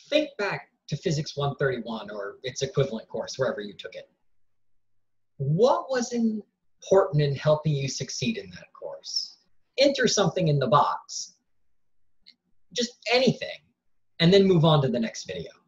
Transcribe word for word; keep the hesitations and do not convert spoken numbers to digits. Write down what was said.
think back to Physics one thirty-one or its equivalent course, wherever you took it. What was important in helping you succeed in that course? Enter something in the box, just anything, and then move on to the next video.